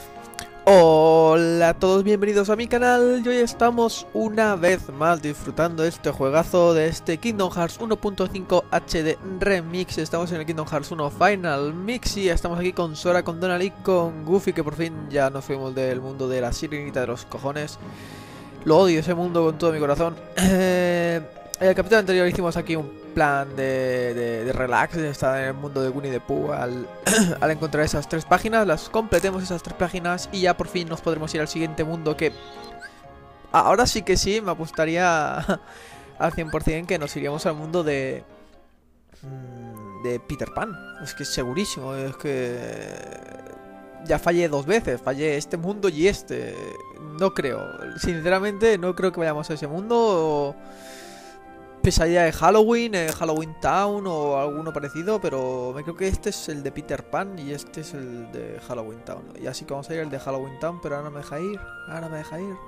Hola a todos, bienvenidos a mi canal y hoy estamos una vez más disfrutando este juegazo de este Kingdom Hearts 1.5 HD Remix. Estamos en el Kingdom Hearts 1 Final Mix y estamos aquí con Sora, con Donald y con Goofy, que por fin ya nos fuimos del mundo de la sirenita de los cojones. Lo odio ese mundo con todo mi corazón. En el capítulo anterior hicimos aquí un plan de relax, de estar en el mundo de Winnie the Pooh al encontrar esas 3 páginas, las completemos esas 3 páginas y ya por fin nos podremos ir al siguiente mundo, que ahora sí que sí, me apostaría al 100% que nos iríamos al mundo de Peter Pan. Es que es segurísimo, es que ya fallé 2 veces, fallé este mundo y este. No creo, sinceramente no creo que vayamos a ese mundo. Pesadilla de Halloween, Halloween Town o alguno parecido, pero me creo que este es el de Peter Pan y este es el de Halloween Town. Y así que vamos a ir al de Halloween Town, pero ahora no me deja ir, ahora no me deja ir.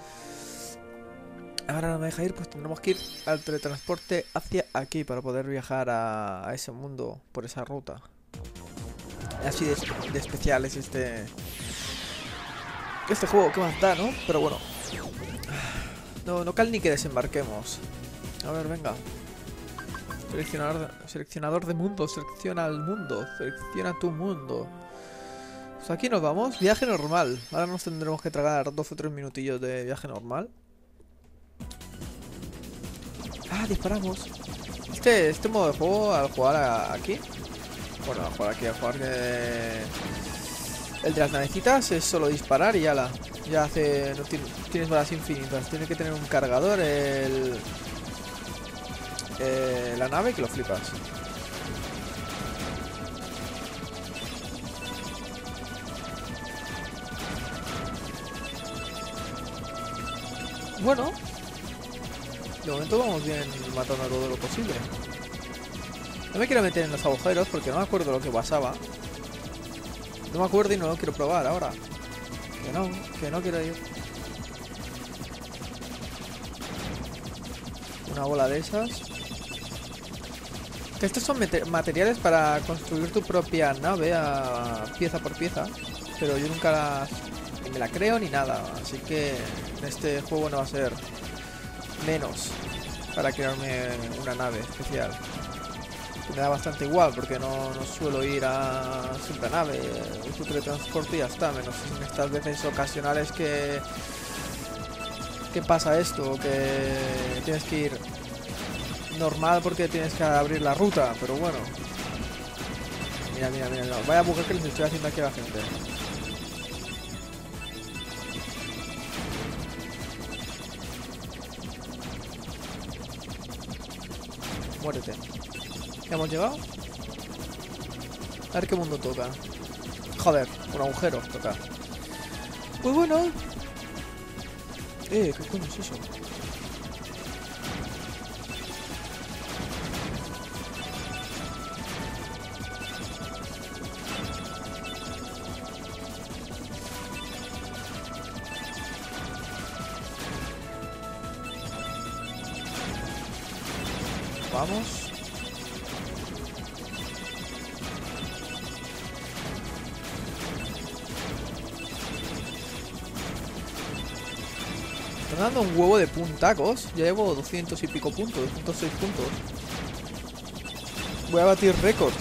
Ahora no me deja ir, pues tendremos que ir al teletransporte hacia aquí para poder viajar a ese mundo por esa ruta. Así de especial es este juego, que más da, ¿no? Pero bueno, no cal ni que desembarquemos. A ver, venga. Seleccionador de mundo. Selecciona el mundo. Selecciona tu mundo. Pues aquí nos vamos. Viaje normal. Ahora nos tendremos que tragar 2 o 3 minutillos de viaje normal. Ah, disparamos. Este modo de juego, al jugar aquí. Bueno, al jugar aquí, al jugar el de las navecitas, es solo disparar y ala. Ya hace. No tienes balas infinitas. Tiene que tener un cargador, la nave, que lo flipas. Bueno, de momento vamos bien matando a todo lo posible. No me quiero meter en los agujeros porque no me acuerdo lo que pasaba. No me acuerdo y no lo quiero probar ahora. Que no quiero ir. Una bola de esas. Que estos son materiales para construir tu propia nave pieza por pieza. Pero yo nunca ni me la creo ni nada. Así que en este juego no va a ser menos para crearme una nave especial. Me da bastante igual porque no suelo ir siempre a nave. Uso teletransporte y ya está. Menos en estas veces ocasionales que pasa esto. Que tienes que ir normal porque tienes que abrir la ruta, pero bueno. Mira, no. Vaya bug que les estoy haciendo aquí a la gente. Muérete. ¿Ya hemos llegado? A ver qué mundo toca. Joder, un agujero toca. Pues bueno. ¿Qué coño es eso? Vamos. Están dando un huevo de puntacos. Ya llevo 200 y pico puntos, 206 puntos. Voy a batir récords.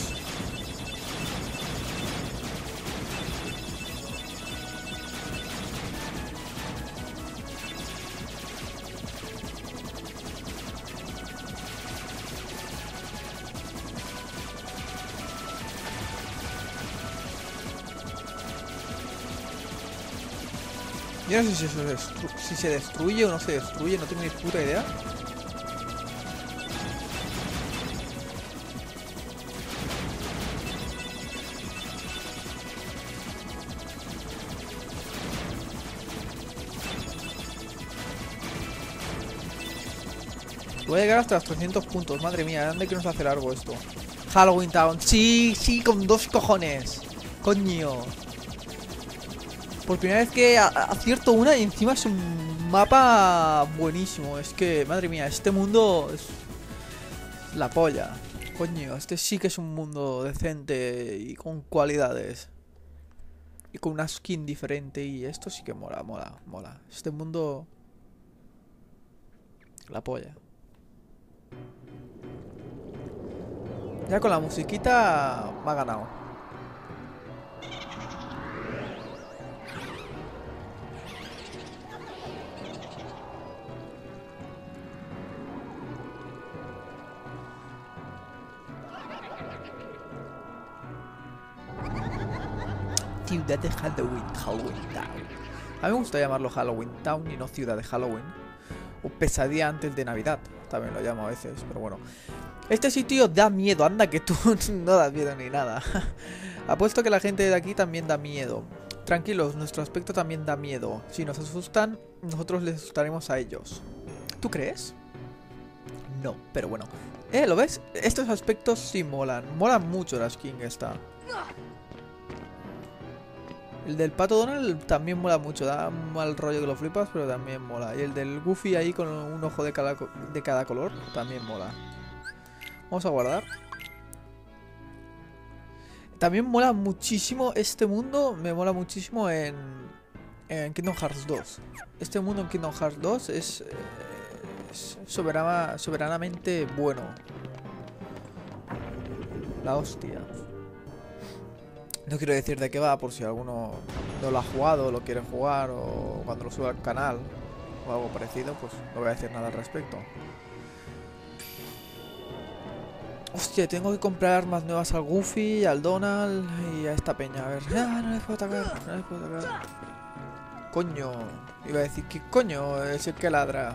Yo no sé si se destruye o no se destruye, no tengo ni puta idea. Voy a llegar hasta los 300 puntos, madre mía, ¿dónde que nos hace largo esto? Halloween Town, sí, con 2 cojones. Coño. Por primera vez que acierto una y encima es un mapa buenísimo. Es que, madre mía, este mundo es la polla. Coño, este sí que es un mundo decente y con cualidades. Y con una skin diferente. Y esto sí que mola, mola, mola. Este mundo... La polla. Ya con la musiquita me ha ganado. Ciudad de Halloween, Halloween Town. A mí me gusta llamarlo Halloween Town y no Ciudad de Halloween. O Pesadilla antes de Navidad, también lo llamo a veces, pero bueno. Este sitio da miedo, anda que tú no das miedo ni nada. Apuesto que la gente de aquí también da miedo. Tranquilos, nuestro aspecto también da miedo. Si nos asustan, nosotros les asustaremos a ellos. ¿Tú crees? No, pero bueno. ¿Lo ves? Estos aspectos sí molan. Molan mucho la skin esta. El del Pato Donald también mola mucho. Da un mal rollo que lo flipas, pero también mola. Y el del Goofy ahí con un ojo de cada color también mola. Vamos a guardar. También mola muchísimo este mundo. Me mola muchísimo en Kingdom Hearts 2. Este mundo en Kingdom Hearts 2 es soberanamente bueno. La hostia. No quiero decir de qué va, por si alguno no lo ha jugado, lo quiere jugar, o cuando lo suba al canal o algo parecido, pues no voy a decir nada al respecto. Hostia, tengo que comprar armas nuevas al Goofy, al Donald y a esta peña. A ver, no les puedo atacar, no les puedo atacar. Coño, iba a decir, ¿qué coño es el que ladra?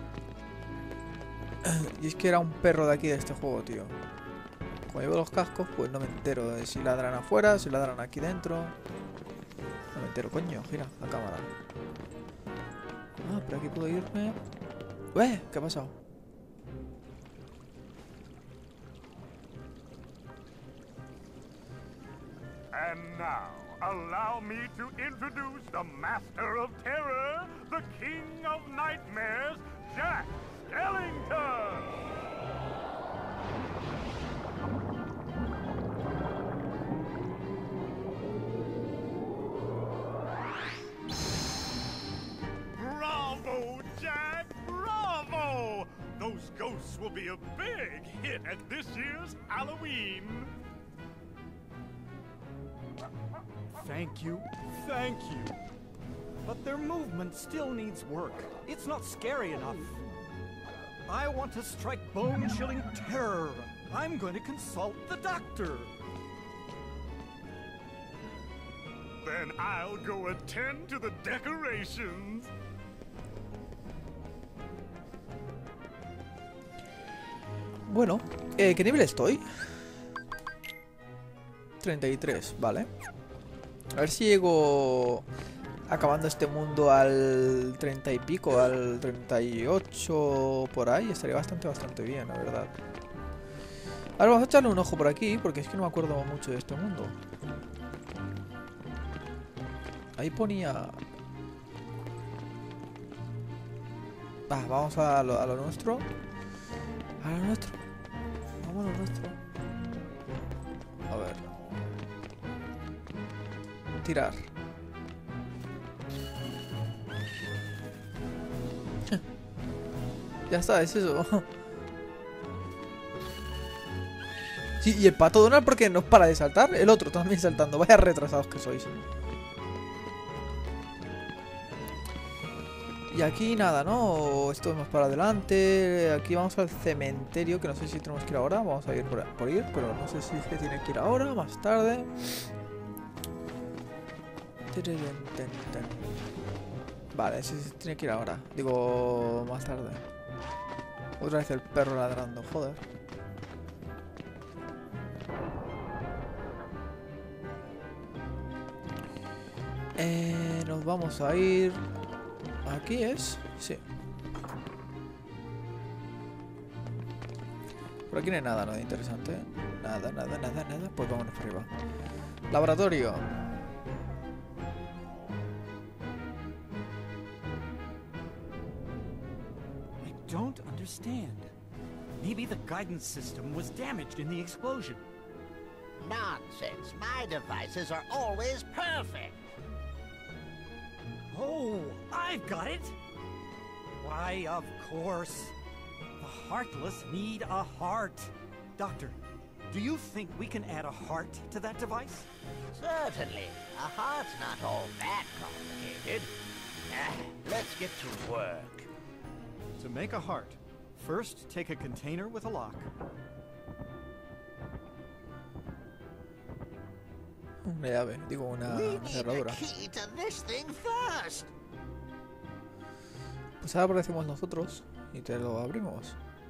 Y es que era un perro de aquí de este juego, tío. Como llevo los cascos, pues no me entero de si ladran afuera, si ladran aquí dentro. No me entero, coño, gira la cámara. Ah, pero aquí puedo irme. ¿Qué ha pasado? And now, allow me to introduce the Master of Terror, the King of Nightmares, Jack Skellington! Bravo, Jack! Bravo! Those ghosts will be a big hit at this year's Halloween! Thank you. Thank you. But their movement still needs work. It's not scary enough. I want to strike bone-chilling terror. I'm going to consult the doctor. Then I'll go attend to the decorations. Bueno, ¿qué nivel estoy? 33, vale. A ver si llego acabando este mundo al 30 y pico, al 38 por ahí. Estaría bastante bien, la verdad. Ahora vamos a echarle un ojo por aquí, porque es que no me acuerdo mucho de este mundo. Ahí ponía... vamos a lo nuestro. A lo nuestro. Vamos a lo nuestro. A ver. Tirar. Ya está, es eso. Sí, y el Pato Donald, ¿por qué no para de saltar? El otro también saltando. Vaya retrasados que sois. Y aquí nada, ¿no? Esto es más para adelante. Aquí vamos al cementerio, que no sé si tenemos que ir ahora. Vamos a ir por ir, pero no sé si se tiene que ir ahora, más tarde. Vale, sí se tiene que ir ahora. Digo, más tarde. Otra vez el perro ladrando, joder. Nos vamos a ir... ¿Aquí es? Sí. Por aquí no hay nada, nada interesante. Nada. Pues vámonos para arriba. Laboratorio. I don't understand. Maybe the guidance system was damaged in the explosion. Nonsense. My devices are always perfect. I've got it! Why, of course. The Heartless need a heart. Doctor, do you think we can add a heart to that device? Certainly. A heart's not all that complicated. Let's get to work. To make a heart, first take a container with a lock. Una llave, digo una We need the cerradura. key to this thing first. Pues ahora aparecemos nosotros y te lo abrimos.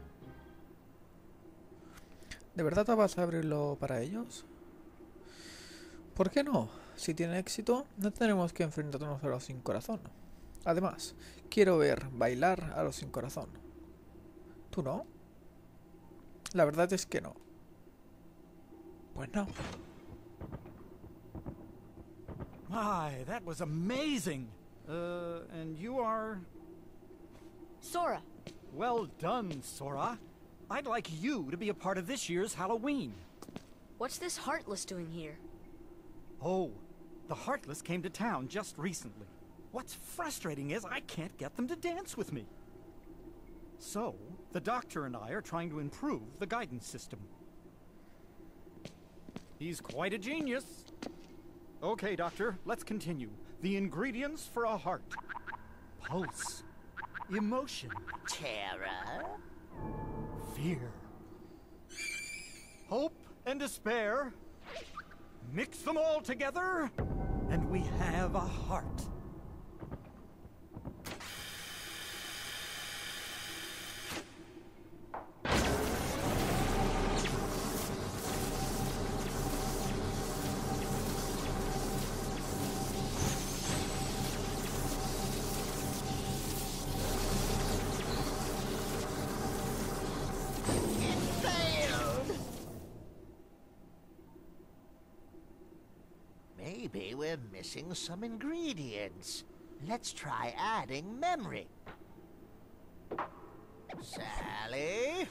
¿De verdad te vas a abrirlo para ellos? ¿Por qué no? Si tiene éxito, no tenemos que enfrentarnos a los sin corazón. Además, quiero ver bailar a los sin corazón. ¿Tú no? La verdad es que no. Pues no. My, that was amazing! And you are... Sora. Well done, Sora. I'd like you to be a part of this year's Halloween. What's this Heartless doing here? Oh, the Heartless came to town just recently. What's frustrating is I can't get them to dance with me. So, the Doctor and I are trying to improve the guidance system. He's quite a genius. Okay, Doctor, let's continue. The ingredients for a heart. Pulse. Emotion. Terror? Fear. Hope and despair. Mix them all together, and we have a heart. Maybe we're missing some ingredients. Let's try adding memory. Sally?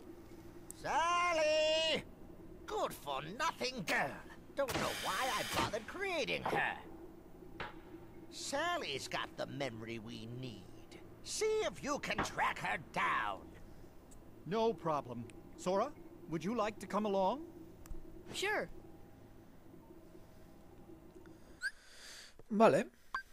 Sally! Good for nothing girl. Don't know why I bothered creating her. Sally's got the memory we need. See if you can track her down. No problem. Sora, would you like to come along? Sure. Vale.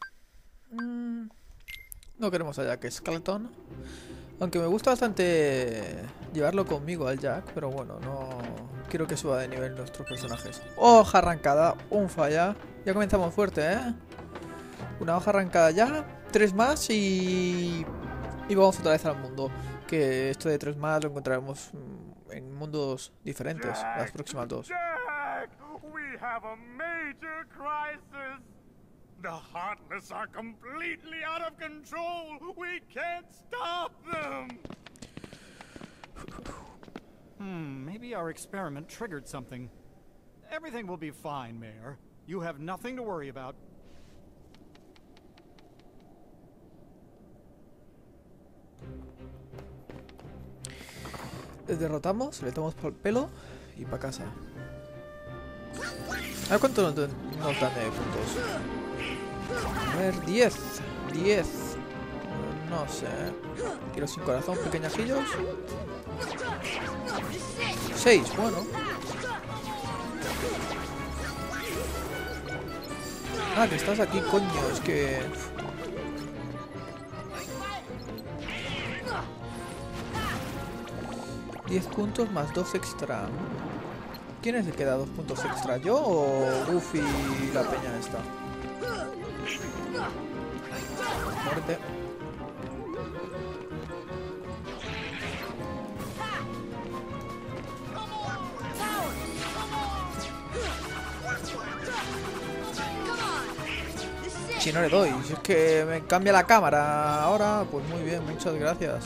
No queremos a Jack Skeleton. Aunque me gusta bastante llevarlo conmigo al Jack, pero bueno, no quiero que suba de nivel nuestros personajes. Hoja arrancada, un falla. Ya comenzamos fuerte, ¿eh? Una hoja arrancada ya, 3 más y vamos otra vez al mundo. Que esto de 3 más lo encontraremos en mundos diferentes, las próximas 2. Jack! We have a major crisis! The Heartless are completely out of control! We can't stop them! Maybe our experiment triggered something. Everything will be fine, Mayor. You have nothing to worry about. Les derrotamos, le tomamos por el pelo y para casa. A ver cuánto nos dan de puntos. A ver, 10. 10. No sé. Quiero sin corazón, pequeñajillos. 6, bueno. Ah, que estás aquí, coño. Es que... 10 puntos más 2 extra. ¿Quién es el que da 2 puntos extra? ¿Yo o Goofy y la peña esta? Muerte. Si no le doy, si es que me cambia la cámara ahora, pues muy bien, muchas gracias.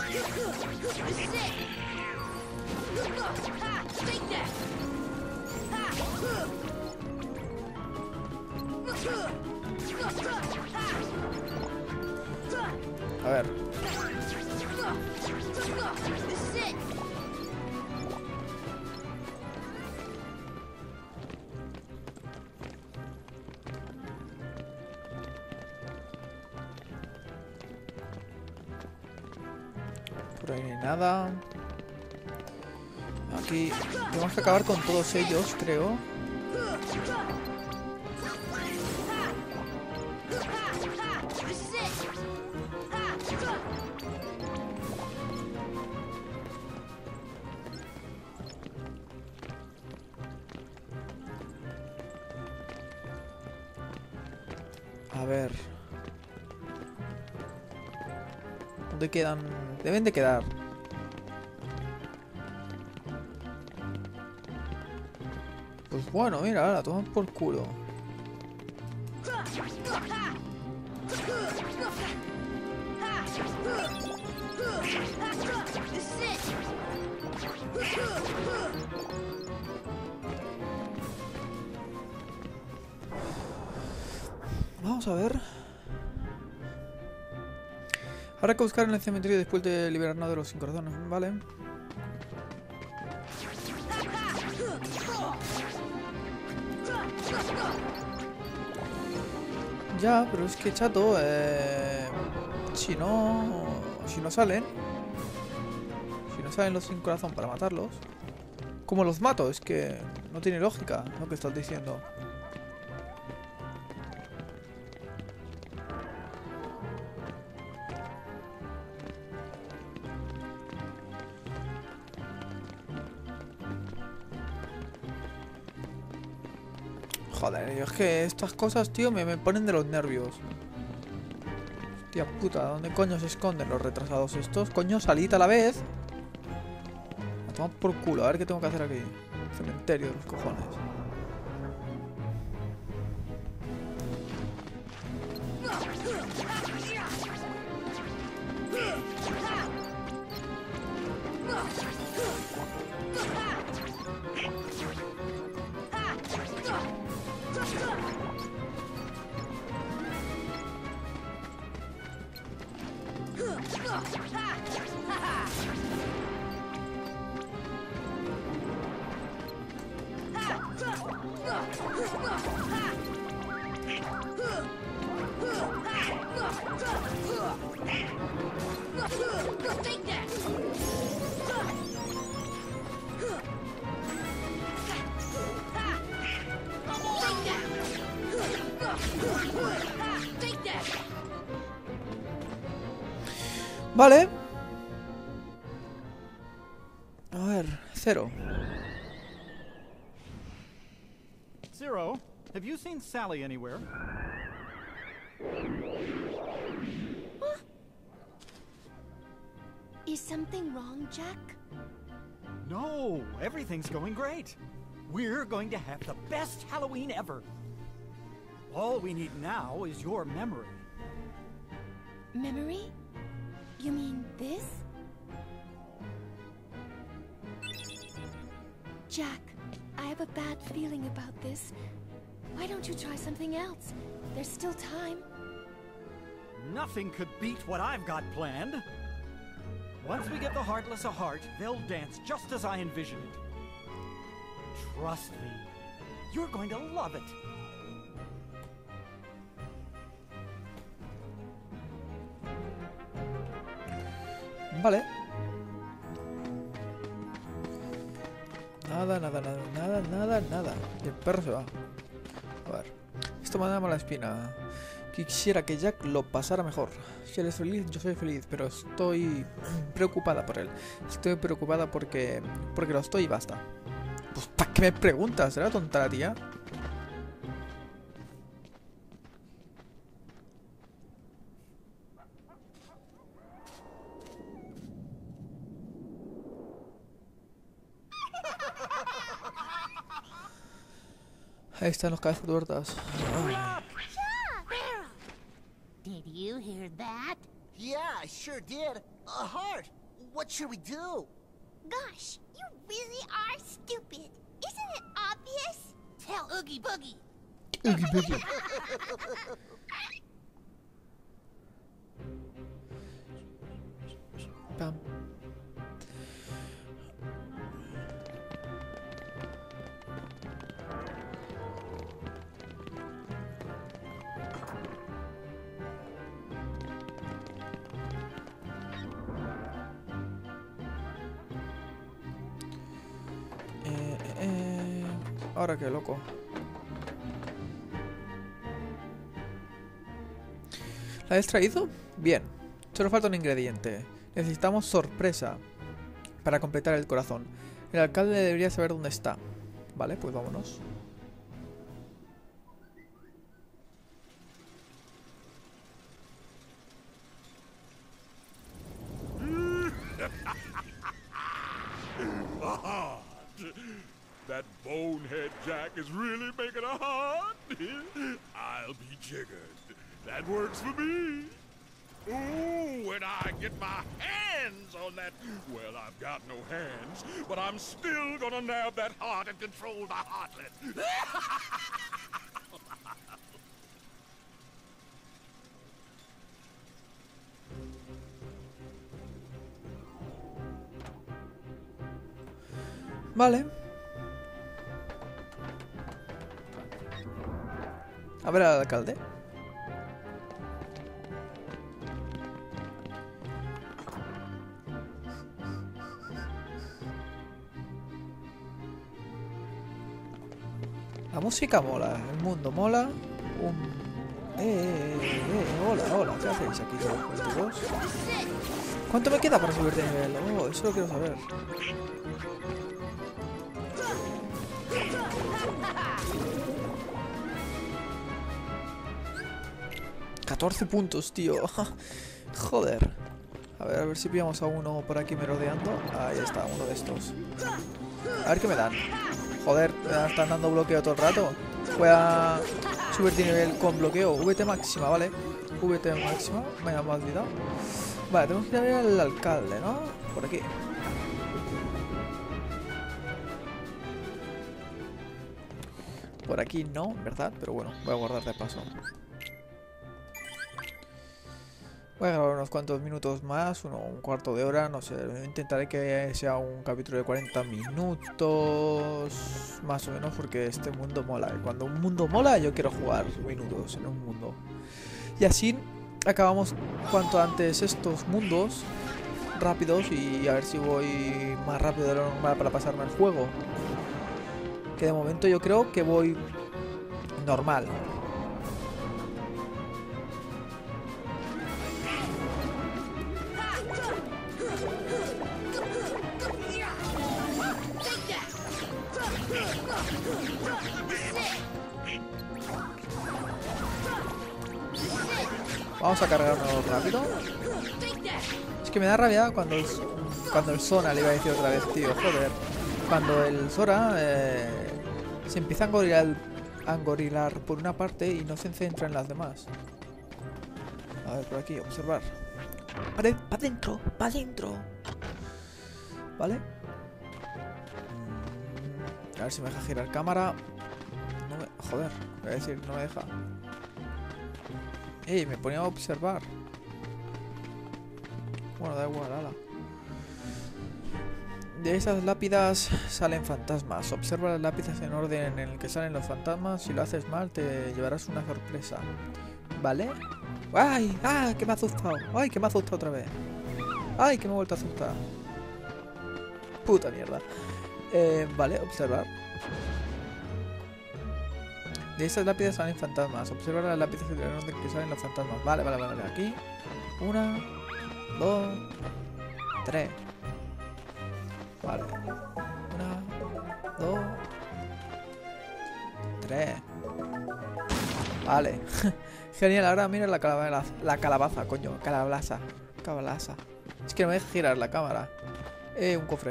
A ver. Por ahí no hay nada. Aquí tenemos que acabar con todos ellos, creo. A ver. ¿Dónde quedan? Deben de quedar. Pues bueno, mira, la toman por culo. Vamos a ver. Habrá que buscar en el cementerio después de liberarnos de los sin corazones, ¿vale? Ya, pero es que chato, si no salen los sin corazón para matarlos, ¿cómo los mato? Es que no tiene lógica lo que estás diciendo. Joder, es que estas cosas, tío, me ponen de los nervios. Hostia puta, ¿dónde coño se esconden los retrasados estos? Coño, salid a la vez. A tomar por culo, a ver qué tengo que hacer aquí. Cementerio de los cojones. Vale. A ver, 0. Zero, have you seen Sally anywhere? Is something wrong, Jack? No, everything's going great. We're going to have the best Halloween ever. All we need now is your memory. Memory? You mean this? Jack, I have a bad feeling about this. Why don't you try something else? There's still time. Nothing could beat what I've got planned. Once we give the Heartless a heart, they'll dance just as I envision it. Trust me, you're going to love it. Vale. Nada. Y el perro se va. A ver. Esto me da mala espina. Quisiera que Jack lo pasara mejor. Si él es feliz, yo soy feliz. Pero estoy preocupada por él. Estoy preocupada porque lo estoy y basta. Pues ¿para qué me preguntas? ¿Será tonta la tía? Ahí están los cabezas tuertas. Did you hear that? Yeah, I sure did. A heart. What should we do? Gosh, you really are stupid. Isn't it obvious? Tell Oogie Boogie. Oogie Boogie. Pam. Ahora qué loco. ¿La has traído? Bien. Solo falta un ingrediente. Necesitamos sorpresa para completar el corazón. El alcalde debería saber dónde está. Vale, pues vámonos. That bonehead Jack is really making a heart. I'll be jiggered. That works for me. Ooh, when I get my hands on that... Well, I've got no hands, but I'm still gonna nab that heart and control the heartlet. Vale. A ver al alcalde. La música mola, el mundo mola. Hola, hola, ¿qué hacéis aquí todos? ¿Cuánto me queda para subir de nivel? Oh, eso lo quiero saber. ¡14 puntos, tío! Joder. A ver si pillamos a uno por aquí merodeando. Ahí está, uno de estos. A ver qué me dan. Joder, me están dando bloqueo todo el rato. Voy a subir de nivel con bloqueo. VT máxima, ¿vale? VT máxima. Me ha olvidado. Vale, tenemos que ir a ver al alcalde, ¿no? Por aquí. Por aquí no, ¿verdad? Pero bueno, voy a guardar de paso. Voy a grabar unos cuantos minutos más, un cuarto de hora, no sé. Intentaré que sea un capítulo de 40 minutos, más o menos, porque este mundo mola. Y cuando un mundo mola, yo quiero jugar minutos en un mundo. Y así acabamos cuanto antes estos mundos rápidos y a ver si voy más rápido de lo normal para pasarme el juego. Que de momento yo creo que voy normal. Vamos a cargarnos rápido. Es que me da rabia cuando el Sona, le iba a decir otra vez, tío, joder. Cuando el Sora se empieza a engorilar por una parte y no se centra en las demás. A ver, por aquí, observar. ¡Para adentro! ¡Para adentro! ¿Vale? A ver si me deja girar cámara. No me... Joder, voy a decir, no me deja. Me ponía a observar. Bueno, da igual, ala. De esas lápidas salen fantasmas. Observa las lápidas en orden en el que salen los fantasmas. Si lo haces mal, te llevarás una sorpresa. ¿Vale? ¡Ay! ¡Ah! ¡Que me ha asustado! ¡Ay! ¡Que me ha asustado otra vez! ¡Ay! ¡Que me he vuelto a asustar! ¡Puta mierda! Vale, observar. De esas lápidas salen fantasmas. Observa las lápidas en orden que salen los fantasmas. Vale, vale, vale. Aquí. 1, 2, 3. Vale. 1, 2, 3. Vale. Genial, ahora mira la calabaza, coño. Calabaza. Es que no me deja girar la cámara. Un cofre.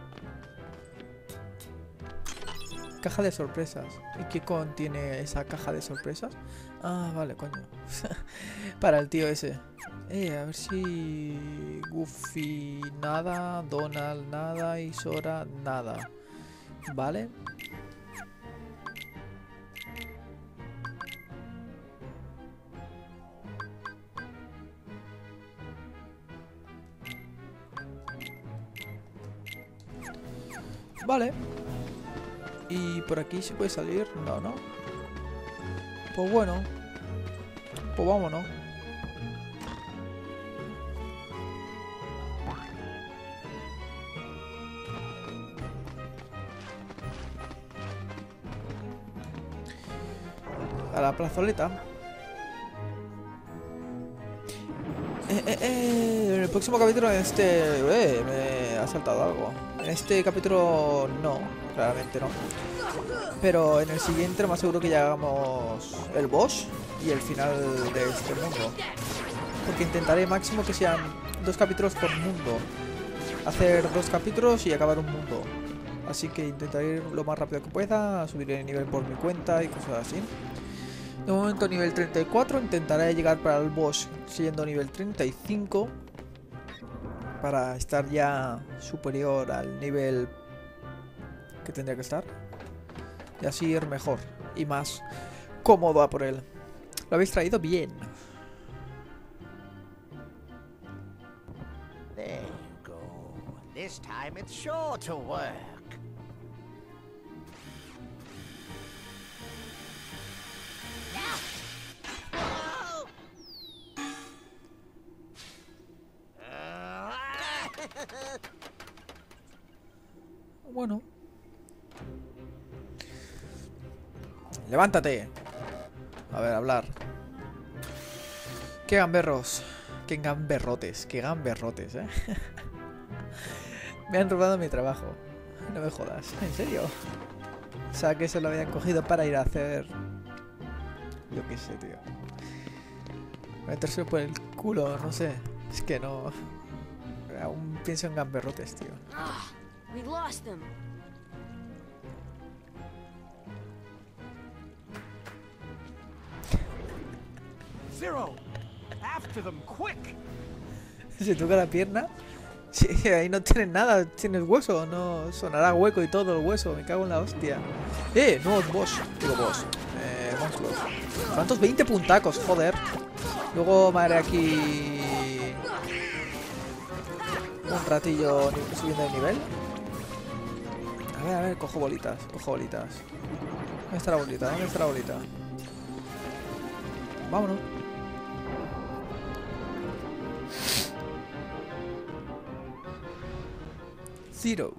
Caja de sorpresas. ¿Y qué contiene esa caja de sorpresas? Ah, vale, coño. Para el tío ese. A ver si... Goofy nada, Donald nada y Sora nada. Vale. Vale. ¿Y por aquí se puede salir? No, ¿no? Pues bueno. Pues vámonos. a la plazoleta. En el próximo capítulo, en este... me ha saltado algo. En este capítulo no, claramente no. Pero en el siguiente lo más seguro que ya hagamos el boss y el final de este mundo. Porque intentaré máximo que sean 2 capítulos por mundo. Hacer 2 capítulos y acabar un mundo. Así que intentaré ir lo más rápido que pueda, subir el nivel por mi cuenta y cosas así. De momento nivel 34, intentaré llegar para el boss siendo nivel 35. Para estar ya superior al nivel que tendría que estar. Y así ir mejor y más cómodo a por él. Lo habéis traído bien. There you go. This time it's sure to work. Bueno. Levántate. A ver, hablar. Qué gamberros. Qué gamberrotes. Qué gamberrotes, Me han robado mi trabajo. No me jodas. ¿En serio? O sea, que se lo habían cogido para ir a hacer... Yo qué sé, tío. Meterse por el culo, no sé. Es que no... Aún pienso en gamberrotes, tío. We lost them. Zero! After them, quick! Se toca la pierna. Sí, ahí no tienes nada, tienes hueso. No sonará hueco y todo el hueso. Me cago en la hostia. Nuevos boss. Digo boss. Monstruos. ¿Cuántos? 20 puntacos, joder. Luego me haré aquí un ratillo subiendo de nivel. A ver, cojo bolitas, cojo bolitas. ¿Dónde está la bolita? ¿Dónde está la bolita? Vámonos. Zero.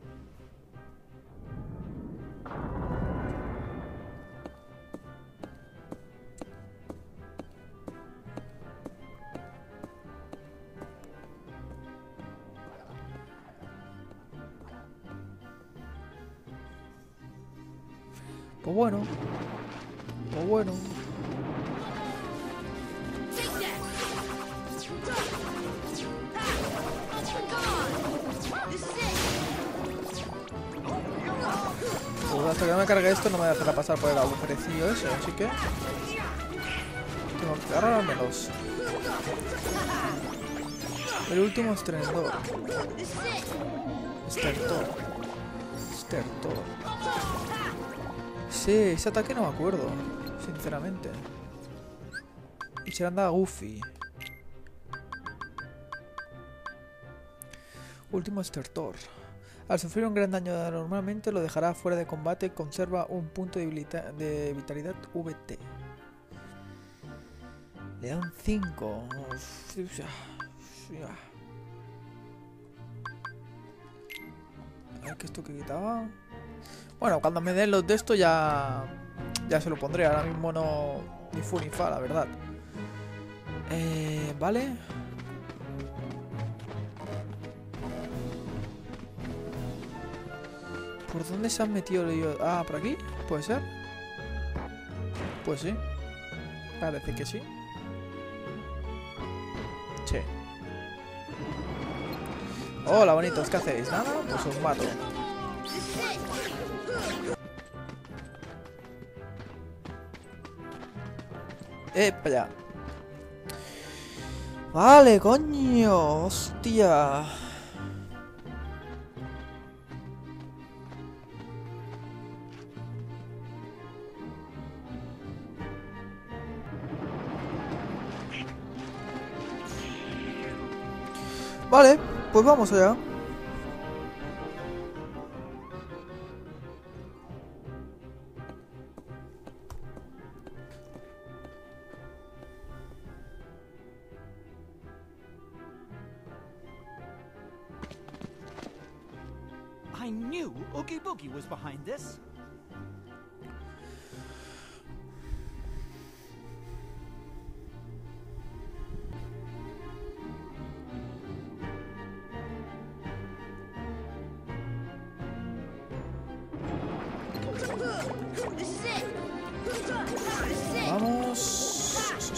Pues bueno. Pues bueno. Pues hasta que no me cargue esto no me dejará pasar por el agujerecillo ese, así que tengo que agarrármelos. El último estertor. Estertor. Sí, ese ataque no me acuerdo, sinceramente. Y se le anda Goofy. Último estertor. Al sufrir un gran daño normalmente lo dejará fuera de combate. Conserva un punto de vitalidad VT. Le dan 5. A ver, ¿qué esto que quitaba? Bueno, cuando me den los de esto ya se lo pondré. Ahora mismo no ni fu ni fa, la verdad. Vale. ¿Por dónde se han metido ellos? Ah, ¿por aquí? ¿Puede ser? Pues sí. Parece que sí. Sí. Hola, bonitos. ¿Qué hacéis? ¿Nada? Pues os mato. Para allá. Vale, coño. Hostia. Vale, pues vamos allá. I knew Oogie Boogie was behind this. Vamos.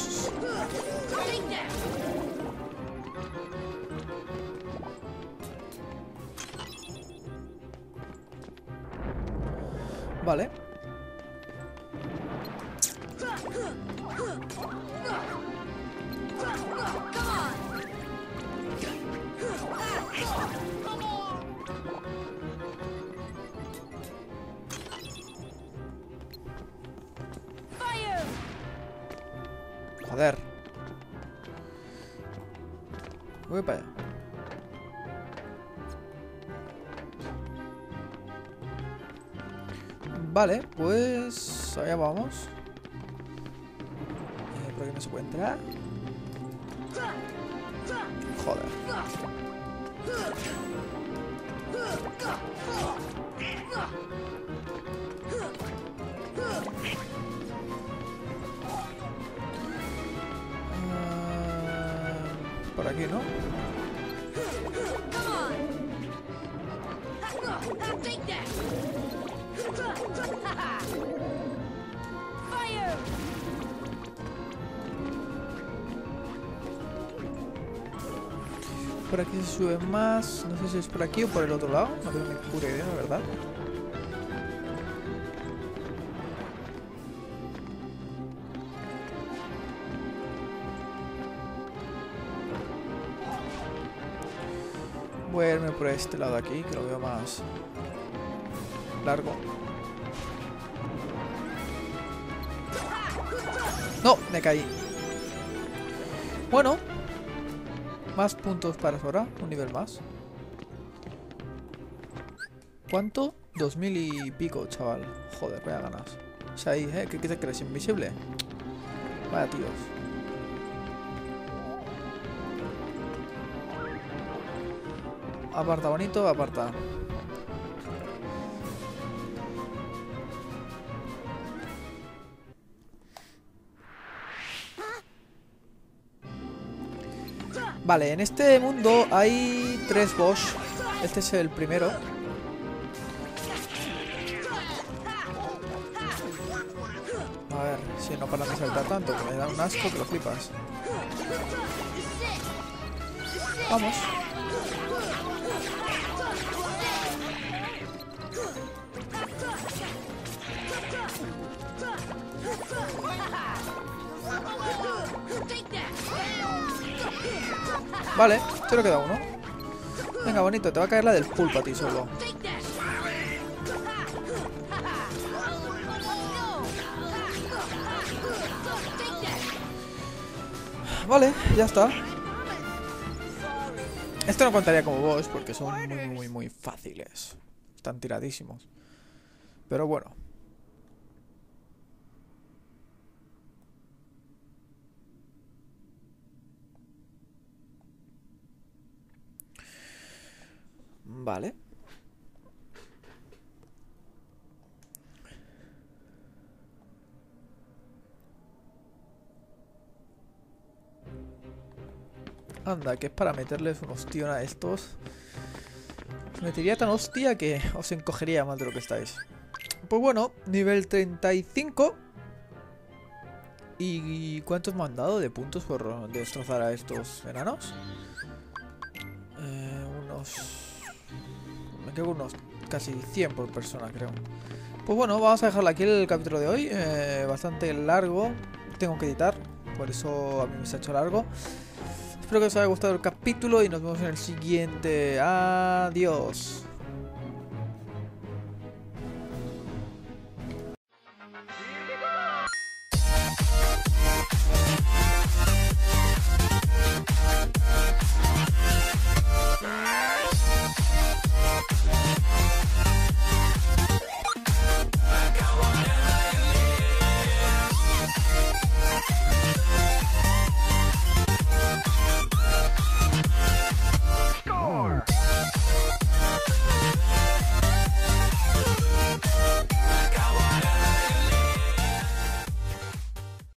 Vale. Joder. Voy para allá. Vale, pues allá vamos. Por aquí no se puede entrar. Joder. Por aquí, ¿no? Por aquí se sube más. No sé si es por aquí o por el otro lado. No tengo ni pura idea, la verdad. Voy a irme por este lado de aquí, que lo veo más largo. ¡No! Me caí. Bueno. Más puntos para Sora. Un nivel más. ¿Cuánto? 2000 y pico, chaval. Joder, vaya ganas. O sea, ahí, ¿qué te crees? ¿Invisible? Vaya tíos. Aparta bonito, aparta. Vale, en este mundo hay 3 boss. Este es el primero. A ver, si no paran de saltar tanto, que me da un asco que lo flipas. Vamos. Vale, solo queda uno. Venga, bonito, te va a caer la del pulpo a ti solo. Vale, ya está. Esto no contaría como boss porque son muy fáciles. Están tiradísimos. Pero bueno. Vale. Anda, que es para meterles un hostión a estos. Os metería tan hostia que os encogería más de lo que estáis. Pues bueno, nivel 35. ¿Y cuántos me han dado de puntos por destrozar a estos enanos? Me quedo unos casi 100 por persona, creo. Pues bueno, vamos a dejarlo aquí el capítulo de hoy. Bastante largo. Tengo que editar, por eso a mí me se ha hecho largo. Espero que os haya gustado el capítulo y nos vemos en el siguiente. Adiós.